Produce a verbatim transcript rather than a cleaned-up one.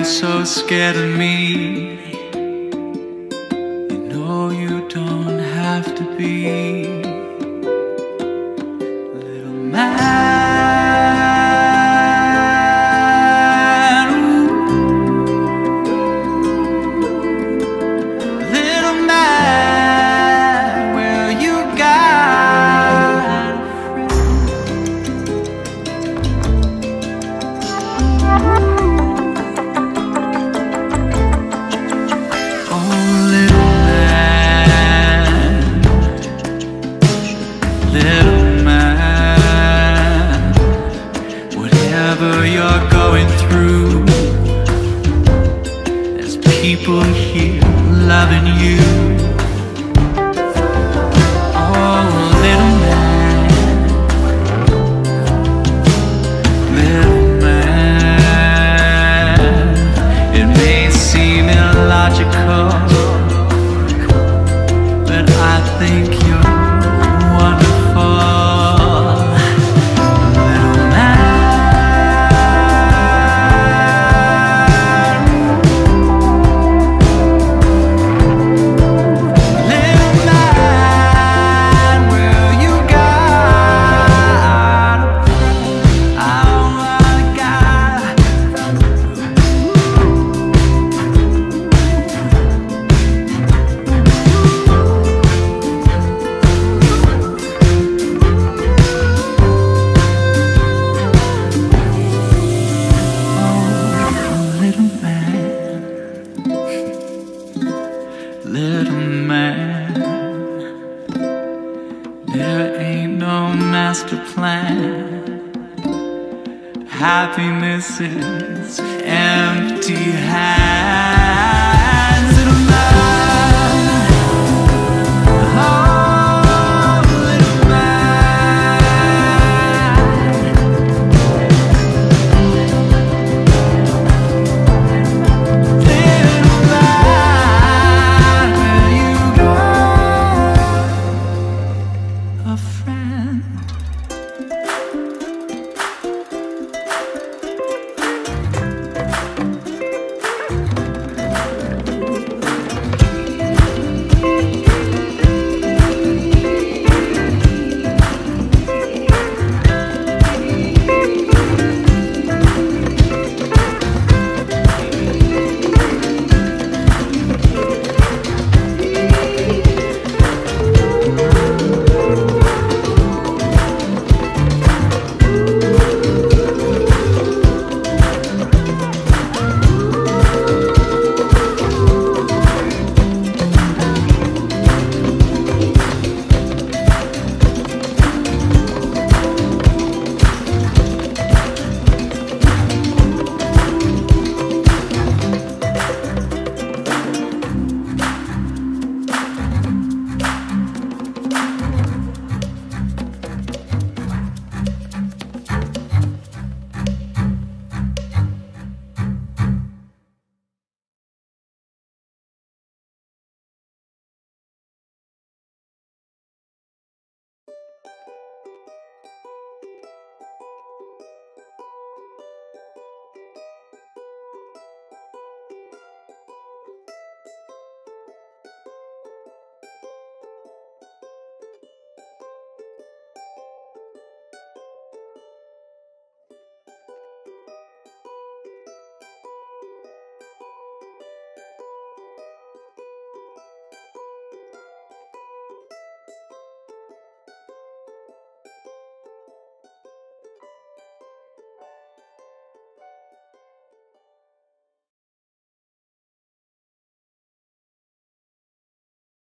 so scared of me. You know you don't have to be. Little man, ooh. Little man, well, you got a you're going through. There's people here loving you. Oh, little man, little man, it may seem illogical, but I think you're wonderful. Little man, there ain't no master plan. Happiness is empty hand.